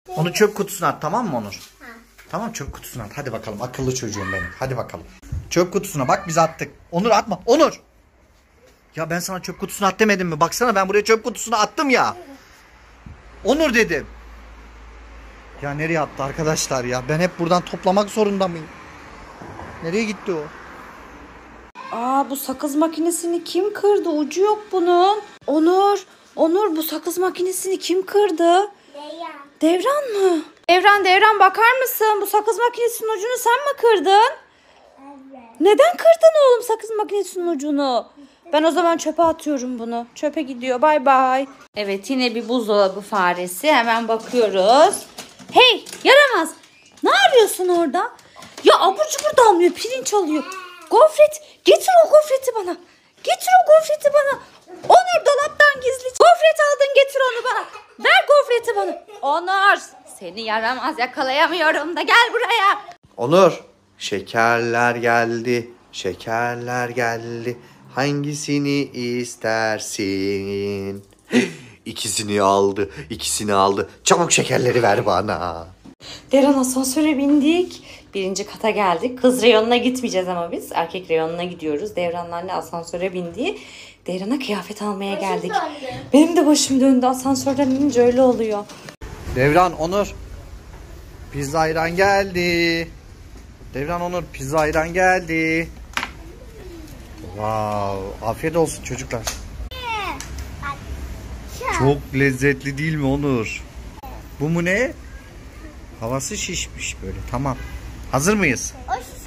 Onu çöp kutusuna at, tamam mı Onur? Tamam, çöp kutusuna at. Hadi bakalım, akıllı çocuğum benim. Hadi bakalım. Çöp kutusuna bak, biz attık. Onur atma. Onur. Ya ben sana çöp kutusuna at demedim mi? Baksana, ben buraya çöp kutusuna attım ya. Onur dedim. Ya nereye attı arkadaşlar ya? Ben hep buradan toplamak zorunda mıyım? Nereye gitti o? Bu sakız makinesini kim kırdı? Ucu yok bunun. Onur bu sakız makinesini kim kırdı? Devran mı? Devran bakar mısın? Bu sakız makinesinin ucunu sen mi kırdın? Evet. Neden kırdın oğlum sakız makinesinin ucunu? Ben o zaman çöpe atıyorum bunu. Çöpe gidiyor. Bay bay. Evet, yine bir buzdolabı faresi. Hemen bakıyoruz. Hey yaramaz. Ne arıyorsun orada? Ya abur cubur da almıyor. Pirinç alıyor. Gofret. Getir o gofreti bana. Getir o gofreti bana. Onur dolaptan gizli. Gofret aldın, getir onu bana. Ver gofreti bana. Onur. Seni yaramaz, yakalayamıyorum da gel buraya. Onur. Şekerler geldi. Şekerler geldi. Hangisini istersin? İkisini aldı. İkisini aldı. Çabuk şekerleri ver bana. Devran, asansöre bindik. 1. kata geldik. Kız reyonuna gitmeyeceğiz ama biz. Erkek reyonuna gidiyoruz. Devranlarla asansöre bindi. Devran'a kıyafet almaya geldik. Benim de başım döndü. Asansörden inince öyle oluyor. Devran, Onur. Pizza ayran geldi. Devran, Onur, pizza ayran geldi. Wow, afiyet olsun çocuklar. Çok lezzetli değil mi Onur? Bu mu ne? Havası şişmiş böyle. Tamam. Hazır mıyız?